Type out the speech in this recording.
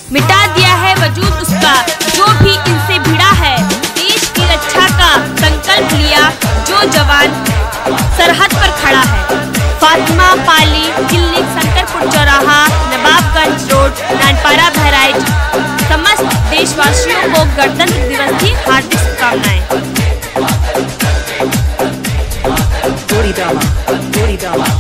मिटा दिया है वजूद उसका जो भी इनसे भिड़ा है। देश की रक्षा का संकल्प लिया जो जवान सरहद पर खड़ा है। फातिमा, पाली, क्लिनिक, शंकरपुर चौराहा, नवाबगंज रोड, नानपारा, बहराइच समस्त देशवासियों को गणतंत्र दिवस की हार्दिक शुभकामनाएं।